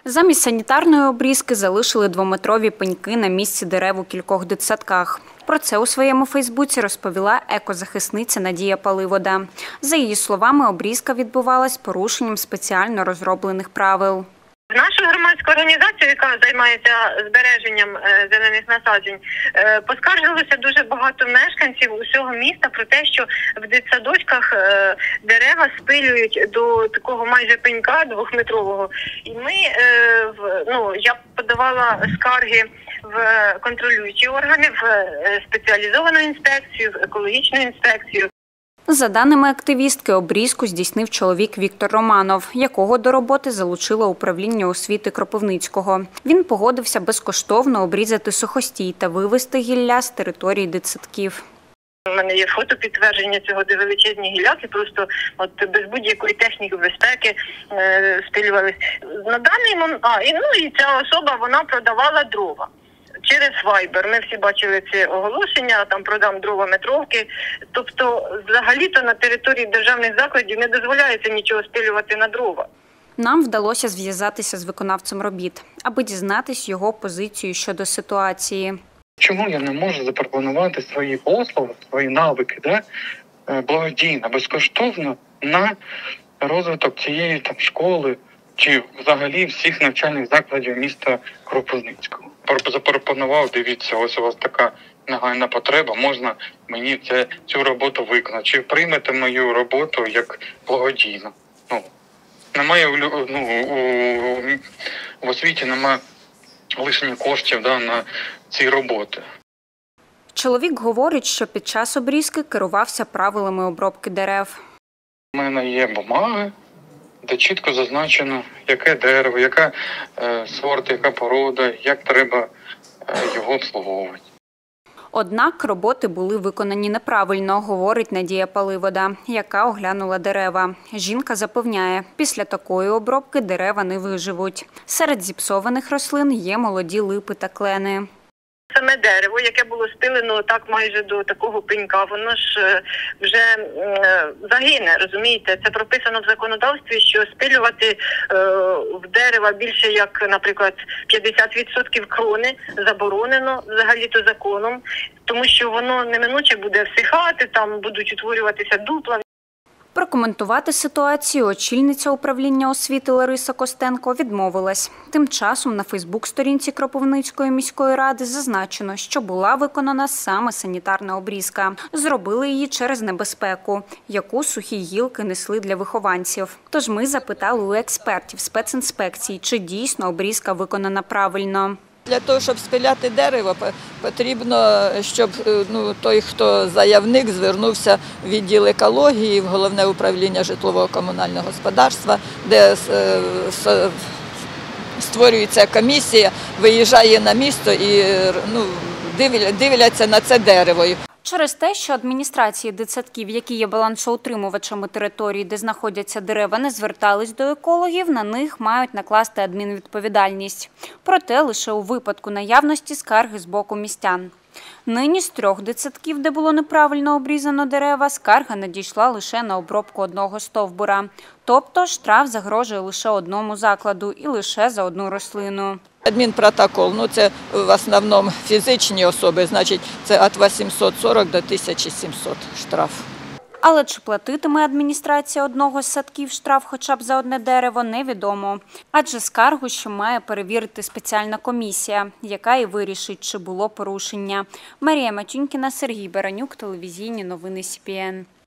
Замість санітарної обрізки залишили двометрові пеньки на місці дерев у кількох дитсадках. Про це у своєму фейсбуці розповіла екозахисниця Надія Паливода. За її словами, обрізка відбувалась порушенням спеціально розроблених правил. Наша громадська організація, яка займається збереженням зелених насаджень, поскаржилося дуже багато мешканців усього міста про те, що в дитсадочках дерева спилюють до такого майже пенька двохметрового. І я подавала скарги в контролюючі органи, в спеціалізовану інспекцію, в екологічну інспекцію. За даними активістки, обрізку здійснив чоловік Віктор Романов, якого до роботи залучило управління освіти Кропивницького. Він погодився безкоштовно обрізати сухостій та вивезти гілля з території дитсадків. У мене є фото підтвердження цього, де величезні гілляки, просто без будь-якої техніки безпеки спилювались. На даний момент, і ця особа, вона продавала дрова. Через Viber. Ми всі бачили це оголошення, там продам дрова метровки. Тобто, взагалі-то на території державних закладів не дозволяється нічого спилювати на дрова. Нам вдалося зв'язатися з виконавцем робіт, аби дізнатись його позицію щодо ситуації. Чому я не можу запропонувати свої послуги, свої навики, благодійно, безкоштовно на розвиток цієї школи чи взагалі всіх навчальних закладів міста Кропивницького? Запропонував, дивіться, ось у вас така нагальна потреба, можна мені цю роботу виконати. Чи приймете мою роботу як благодійну? Немає в освіті немає лишніх коштів на ці роботи. Чоловік говорить, що під час обрізки керувався правилами обробки дерев. У мене є бумаги, де чітко зазначено, яке дерево, яка сорт, яка порода, як треба його обслуговувати. Однак роботи були виконані неправильно, говорить Надія Паливода, яка оглянула дерева. Жінка запевняє, після такої обробки дерева не виживуть. Серед зіпсованих рослин є молоді липи та клени. Саме дерево, яке було спилено так майже до такого пенька, воно ж вже загине, розумієте? Це прописано в законодавстві, що спилювати в дерева більше як, наприклад, 50% крони заборонено взагалі-то законом, тому що воно неминуче буде всихати, там будуть утворюватися дупла. Прокоментувати ситуацію очільниця управління освіти Лариса Костенко відмовилась. Тим часом на фейсбук-сторінці Кропивницької міської ради зазначено, що була виконана саме санітарна обрізка. Зробили її через небезпеку, яку сухі гілки несли для вихованців. Тож ми запитали у експертів спецінспекції, чи дійсно обрізка виконана правильно. Для того, щоб спиляти дерево, потрібно, щоб той, хто заявник, звернувся в відділ екології, в Головне управління житлово-комунального господарства, де створюється комісія, виїжджає на місто і дивляться на це дерево. Через те, що адміністрації дитсадків, які є балансоутримувачами території, де знаходяться дерева, не звертались до екологів, на них мають накласти адмінвідповідальність. Проте лише у випадку наявності скарги з боку містян. Нині з 3 дитсадків, де було неправильно обрізано дерева, скарга надійшла лише на обробку одного стовбура. Тобто штраф загрожує лише одному закладу і лише за одну рослину. Адмінпротокол, це в основному фізичні особи, значить це від 840 до 1700 штраф. Але чи платитиме адміністрація одного з садків штраф хоча б за одне дерево, невідомо. Адже скаргу ще має перевірити спеціальна комісія, яка і вирішить, чи було порушення. Марія Матюнькіна, Сергій Баранюк, телевізійні новини СІПІН.